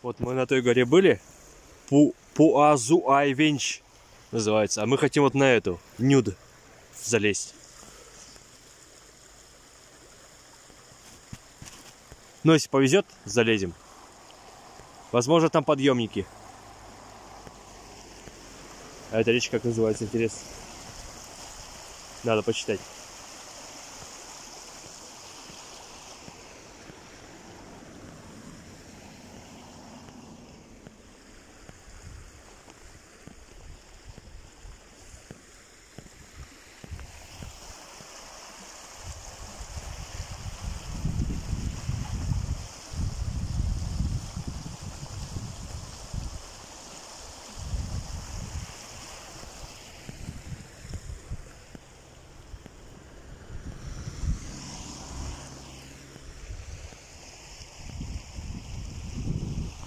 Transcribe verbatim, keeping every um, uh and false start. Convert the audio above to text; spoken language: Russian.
Вот мы на той горе были. Пу Пуазуайвенч называется. А мы хотим вот на эту, Нюд, залезть. Но если повезет, залезем. Возможно, там подъемники. А эта речка как называется, интересно? Надо почитать.